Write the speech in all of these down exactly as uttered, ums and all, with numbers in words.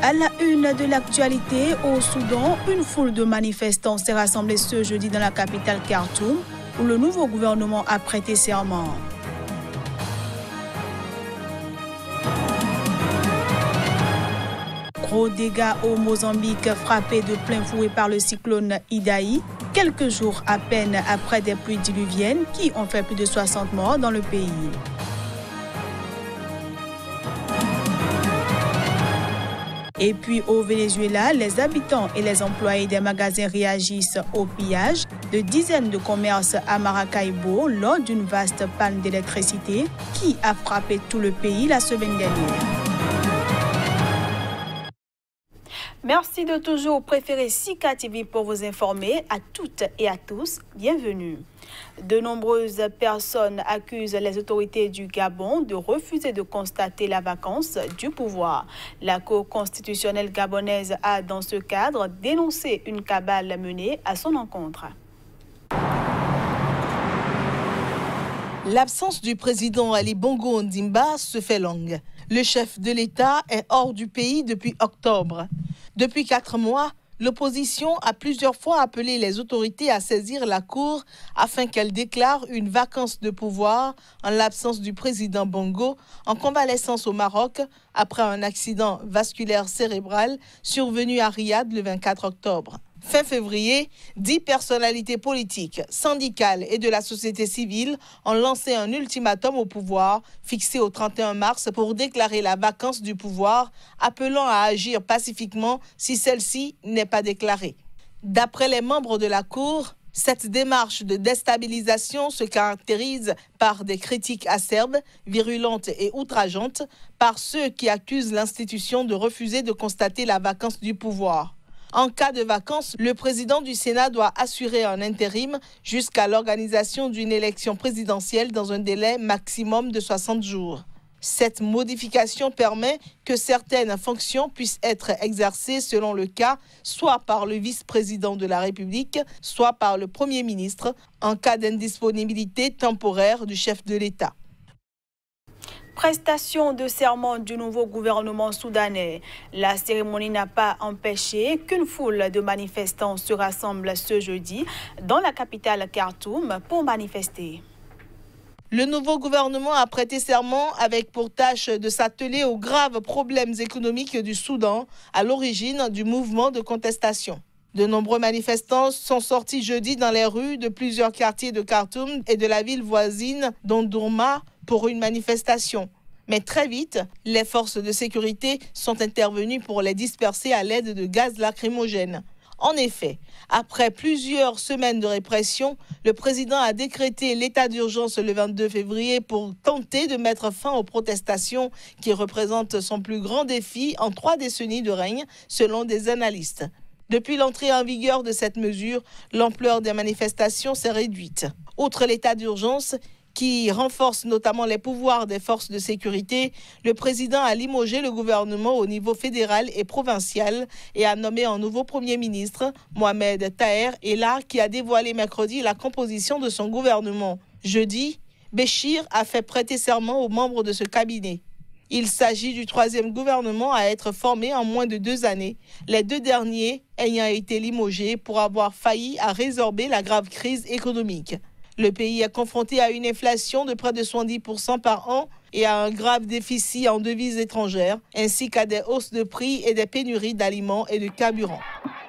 À la une de l'actualité, au Soudan, une foule de manifestants s'est rassemblée ce jeudi dans la capitale Khartoum, où le nouveau gouvernement a prêté serment. Gros dégâts au Mozambique, frappé de plein fouet par le cyclone Idai, quelques jours à peine après des pluies diluviennes qui ont fait plus de soixante morts dans le pays. Et puis au Venezuela, les habitants et les employés des magasins réagissent au pillage de dizaines de commerces à Maracaibo lors d'une vaste panne d'électricité qui a frappé tout le pays la semaine dernière. Merci de toujours préférer Sika T V pour vous informer. À toutes et à tous, bienvenue. De nombreuses personnes accusent les autorités du Gabon de refuser de constater la vacance du pouvoir. La Cour constitutionnelle gabonaise a, dans ce cadre, dénoncé une cabale menée à son encontre. L'absence du président Ali Bongo Ondimba se fait longue. Le chef de l'État est hors du pays depuis octobre. Depuis quatre mois, l'opposition a plusieurs fois appelé les autorités à saisir la Cour afin qu'elle déclare une vacance de pouvoir en l'absence du président Bongo en convalescence au Maroc après un accident vasculaire cérébral survenu à Riyad le vingt-quatre octobre. Fin février, dix personnalités politiques, syndicales et de la société civile ont lancé un ultimatum au pouvoir fixé au trente et un mars pour déclarer la vacance du pouvoir, appelant à agir pacifiquement si celle-ci n'est pas déclarée. D'après les membres de la Cour, cette démarche de déstabilisation se caractérise par des critiques acerbes, virulentes et outrageantes par ceux qui accusent l'institution de refuser de constater la vacance du pouvoir. En cas de vacance, le président du Sénat doit assurer un intérim jusqu'à l'organisation d'une élection présidentielle dans un délai maximum de soixante jours. Cette modification permet que certaines fonctions puissent être exercées selon le cas, soit par le vice-président de la République, soit par le Premier ministre, en cas d'indisponibilité temporaire du chef de l'État. Prestation de serment du nouveau gouvernement soudanais. La cérémonie n'a pas empêché qu'une foule de manifestants se rassemble ce jeudi dans la capitale Khartoum pour manifester. Le nouveau gouvernement a prêté serment avec pour tâche de s'atteler aux graves problèmes économiques du Soudan, à l'origine du mouvement de contestation. De nombreux manifestants sont sortis jeudi dans les rues de plusieurs quartiers de Khartoum et de la ville voisine d'Omdurman pour une manifestation. Mais très vite, les forces de sécurité sont intervenues pour les disperser à l'aide de gaz lacrymogène. En effet, après plusieurs semaines de répression, le président a décrété l'état d'urgence le vingt-deux février pour tenter de mettre fin aux protestations qui représentent son plus grand défi en trois décennies de règne, selon des analystes. Depuis l'entrée en vigueur de cette mesure, l'ampleur des manifestations s'est réduite. Outre l'état d'urgence, qui renforce notamment les pouvoirs des forces de sécurité, le président a limogé le gouvernement au niveau fédéral et provincial et a nommé un nouveau Premier ministre, Mohamed Taher Ella, qui a dévoilé mercredi la composition de son gouvernement. Jeudi, Béchir a fait prêter serment aux membres de ce cabinet. Il s'agit du troisième gouvernement à être formé en moins de deux années, les deux derniers ayant été limogés pour avoir failli à résorber la grave crise économique. Le pays est confronté à une inflation de près de soixante-dix pour cent par an et à un grave déficit en devises étrangères, ainsi qu'à des hausses de prix et des pénuries d'aliments et de carburant.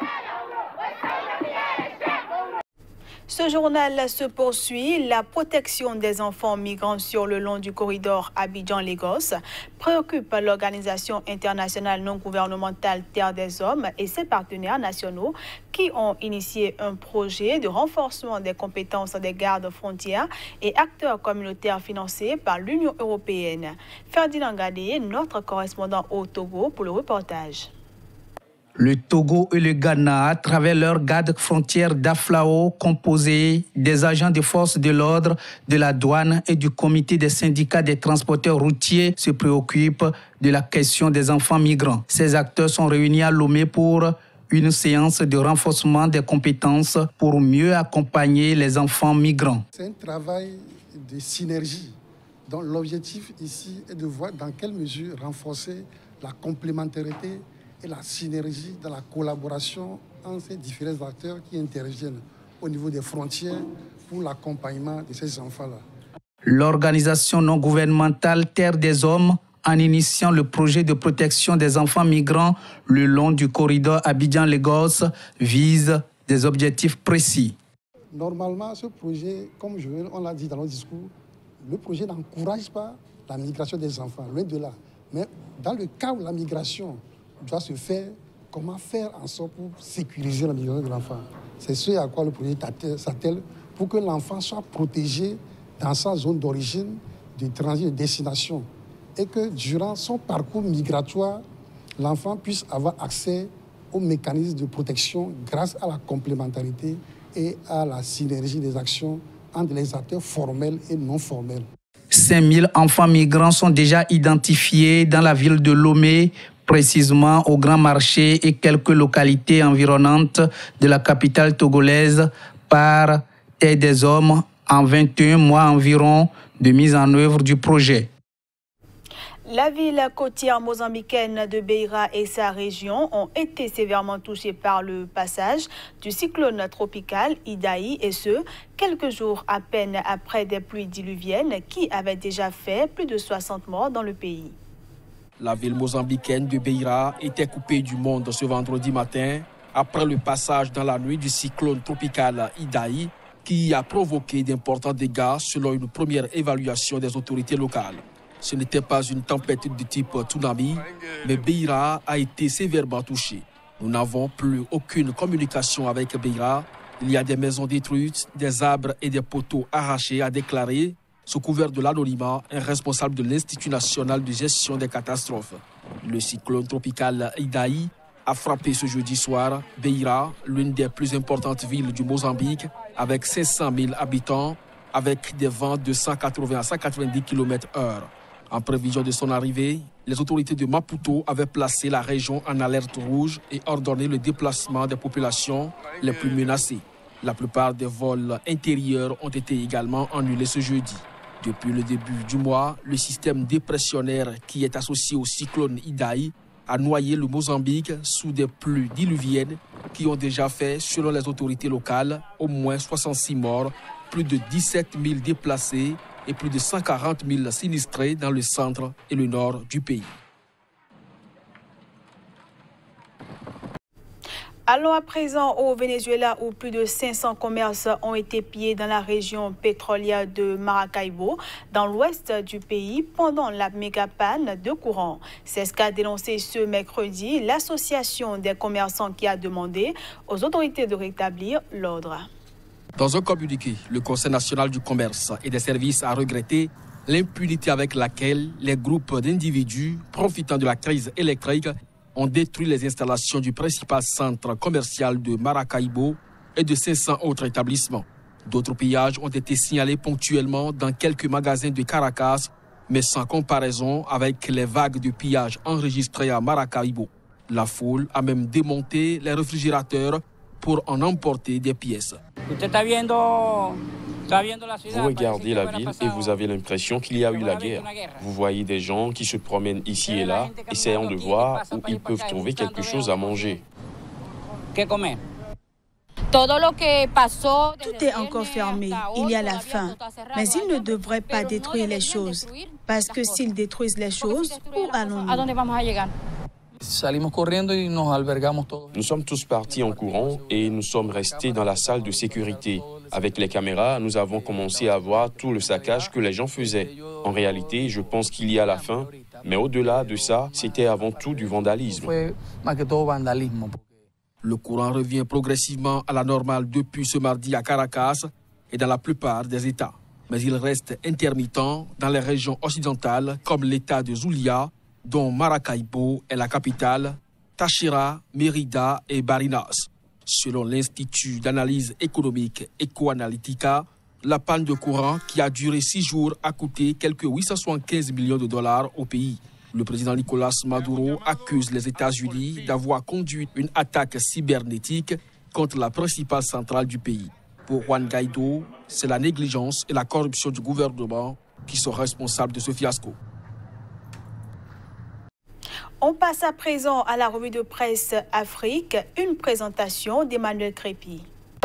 Ce journal se poursuit. La protection des enfants migrants sur le long du corridor Abidjan-Lagos préoccupe l'Organisation internationale non gouvernementale Terre des Hommes et ses partenaires nationaux qui ont initié un projet de renforcement des compétences des gardes frontières et acteurs communautaires financés par l'Union européenne. Ferdinand Gadé, notre correspondant au Togo, pour le reportage. Le Togo et le Ghana, à travers leur garde frontière d'Aflao, composé des agents des forces de l'ordre, de la douane et du comité des syndicats des transporteurs routiers, se préoccupent de la question des enfants migrants. Ces acteurs sont réunis à Lomé pour une séance de renforcement des compétences pour mieux accompagner les enfants migrants. C'est un travail de synergie. Donc l'objectif ici est de voir dans quelle mesure renforcer la complémentarité et la synergie dans la collaboration entre ces différents acteurs qui interviennent au niveau des frontières pour l'accompagnement de ces enfants-là. L'organisation non gouvernementale Terre des Hommes, en initiant le projet de protection des enfants migrants le long du corridor Abidjan-Lagos, vise des objectifs précis. Normalement, ce projet, comme je, on l'a dit dans notre discours, le projet n'encourage pas la migration des enfants, loin de là. Mais dans le cas où la migration doit se faire, comment faire en sorte pour sécuriser la migration de l'enfant? C'est ce à quoi le projet s'attelle, pour que l'enfant soit protégé dans sa zone d'origine, de transit, de destination, et que durant son parcours migratoire, l'enfant puisse avoir accès aux mécanismes de protection grâce à la complémentarité et à la synergie des actions entre les acteurs formels et non formels. cinq mille enfants migrants sont déjà identifiés dans la ville de Lomé, précisément au Grand Marché et quelques localités environnantes de la capitale togolaise par Terre des Hommes en vingt et un mois environ de mise en œuvre du projet. La ville côtière mozambicaine de Beira et sa région ont été sévèrement touchées par le passage du cyclone tropical Idaï, et ce, quelques jours à peine après des pluies diluviennes qui avaient déjà fait plus de soixante morts dans le pays. La ville mozambicaine de Beira était coupée du monde ce vendredi matin après le passage dans la nuit du cyclone tropical Idaï qui a provoqué d'importants dégâts selon une première évaluation des autorités locales. Ce n'était pas une tempête de type tsunami, mais Beira a été sévèrement touchée. Nous n'avons plus aucune communication avec Beira. Il y a des maisons détruites, des arbres et des poteaux arrachés, a déclaré, sous couvert de l'anonymat, un responsable de l'Institut national de gestion des catastrophes. Le cyclone tropical Idaï a frappé ce jeudi soir Beira, l'une des plus importantes villes du Mozambique, avec cinq cent mille habitants, avec des vents de cent quatre-vingts à cent quatre-vingt-dix kilomètres heure. En prévision de son arrivée, les autorités de Maputo avaient placé la région en alerte rouge et ordonné le déplacement des populations les plus menacées. La plupart des vols intérieurs ont été également annulés ce jeudi. Depuis le début du mois, le système dépressionnaire qui est associé au cyclone Idaï a noyé le Mozambique sous des pluies diluviennes qui ont déjà fait, selon les autorités locales, au moins soixante-six morts, plus de dix-sept mille déplacés et plus de cent quarante mille sinistrés dans le centre et le nord du pays. Allons à présent au Venezuela où plus de cinq cents commerces ont été pillés dans la région pétrolière de Maracaibo, dans l'ouest du pays, pendant la méga panne de courant. C'est ce qu'a dénoncé ce mercredi l'association des commerçants qui a demandé aux autorités de rétablir l'ordre. Dans un communiqué, le Conseil national du commerce et des services a regretté l'impunité avec laquelle les groupes d'individus profitant de la crise électrique ont détruit les installations du principal centre commercial de Maracaibo et de cinq cents autres établissements. D'autres pillages ont été signalés ponctuellement dans quelques magasins de Caracas, mais sans comparaison avec les vagues de pillages enregistrées à Maracaibo. La foule a même démonté les réfrigérateurs pour en emporter des pièces. Vous regardez la ville et vous avez l'impression qu'il y a eu la guerre. Vous voyez des gens qui se promènent ici et là, essayant de voir où ils peuvent trouver quelque chose à manger. Tout est encore fermé, il y a la faim. Mais ils ne devraient pas détruire les choses. Parce que s'ils détruisent les choses, où allons-nous ? Nous sommes tous partis en courant et nous sommes restés dans la salle de sécurité. Avec les caméras, nous avons commencé à voir tout le saccage que les gens faisaient. En réalité, je pense qu'il y a la faim, mais au-delà de ça, c'était avant tout du vandalisme. Le courant revient progressivement à la normale depuis ce mardi à Caracas et dans la plupart des États. Mais il reste intermittent dans les régions occidentales comme l'État de Zulia, dont Maracaibo est la capitale, Táchira, Mérida et Barinas. Selon l'Institut d'analyse économique Ecoanalytica, la panne de courant qui a duré six jours a coûté quelques huit cent soixante-quinze millions de dollars au pays. Le président Nicolás Maduro accuse les États-Unis d'avoir conduit une attaque cybernétique contre la principale centrale du pays. Pour Juan Guaidó, c'est la négligence et la corruption du gouvernement qui sont responsables de ce fiasco. On passe à présent à la revue de presse Afrique, une présentation d'Emmanuel Crépy.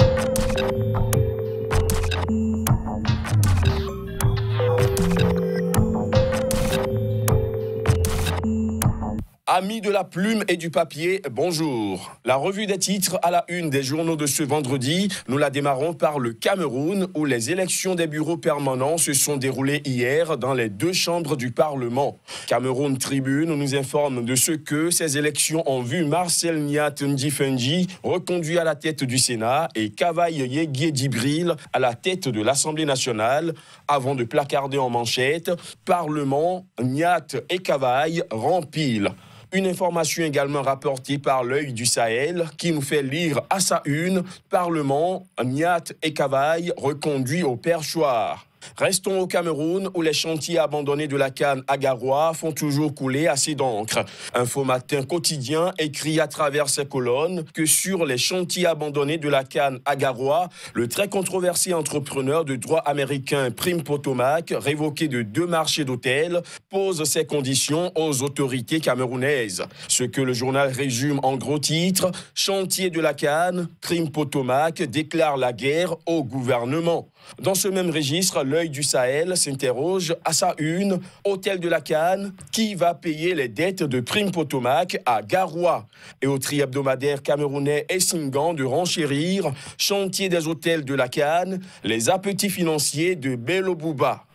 Amis de la plume et du papier, bonjour. La revue des titres à la une des journaux de ce vendredi, nous la démarrons par le Cameroun où les élections des bureaux permanents se sont déroulées hier dans les deux chambres du Parlement. Cameroun Tribune nous informe de ce que ces élections ont vu Marcel Niat Ndifendi reconduit à la tête du Sénat et Kavaï Yegye Djibril à la tête de l'Assemblée nationale avant de placarder en manchette « Parlement, Niat et Kavaï rempilent ». Une information également rapportée par l'Œil du Sahel qui nous fait lire à sa une « Parlement, Niat et Kavaï reconduits au perchoir ». Restons au Cameroun où les chantiers abandonnés de la canne à Garoua font toujours couler assez d'encre. Info Matin quotidien écrit à travers ses colonnes que sur les chantiers abandonnés de la canne à Garoua, le très controversé entrepreneur de droit américain Prim Potomac, révoqué de deux marchés d'hôtels, pose ses conditions aux autorités camerounaises. Ce que le journal résume en gros titres, chantier de la canne, Prim Potomac déclare la guerre au gouvernement. Dans ce même registre, l'Œil du Sahel s'interroge à sa une, hôtel de la Canne, qui va payer les dettes de Prim Potomac à Garoua? Et au tri-hebdomadaire camerounais Essingan de renchérir, chantier des hôtels de la Canne, les appétits financiers de Bello Bouba.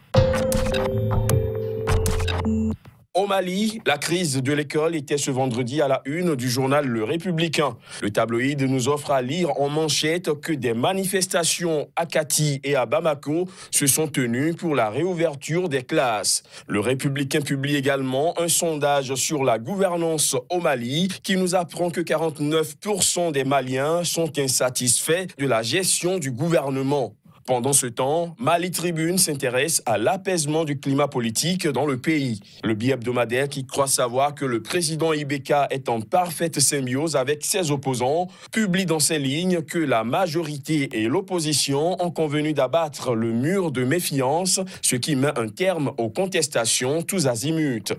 Au Mali, la crise de l'école était ce vendredi à la une du journal Le Républicain. Le tabloïd nous offre à lire en manchette que des manifestations à Kati et à Bamako se sont tenues pour la réouverture des classes. Le Républicain publie également un sondage sur la gouvernance au Mali qui nous apprend que quarante-neuf pour cent des Maliens sont insatisfaits de la gestion du gouvernement. Pendant ce temps, Mali Tribune s'intéresse à l'apaisement du climat politique dans le pays. Le bi-hebdomadaire qui croit savoir que le président Ibeka est en parfaite symbiose avec ses opposants publie dans ses lignes que la majorité et l'opposition ont convenu d'abattre le mur de méfiance, ce qui met un terme aux contestations tous azimuts.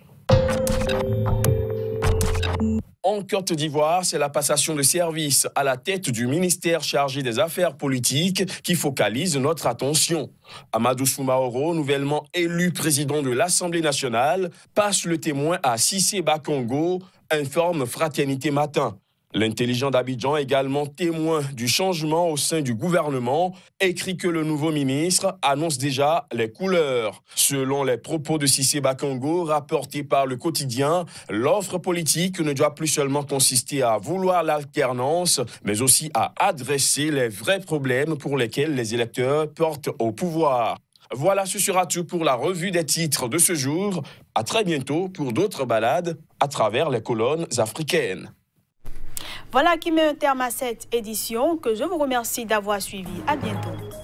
En Côte d'Ivoire, c'est la passation de service à la tête du ministère chargé des Affaires politiques qui focalise notre attention. Amadou Soumaoro, nouvellement élu président de l'Assemblée nationale, passe le témoin à Cissé Bakongo, informe Fraternité Matin. L'intelligent d'Abidjan, également témoin du changement au sein du gouvernement, écrit que le nouveau ministre annonce déjà les couleurs. Selon les propos de Cissé Bakongo, rapportés par le quotidien, l'offre politique ne doit plus seulement consister à vouloir l'alternance, mais aussi à adresser les vrais problèmes pour lesquels les électeurs portent au pouvoir. Voilà, ce sera tout pour la revue des titres de ce jour. À très bientôt pour d'autres balades à travers les colonnes africaines. Voilà qui met un terme à cette édition que je vous remercie d'avoir suivi. À bientôt.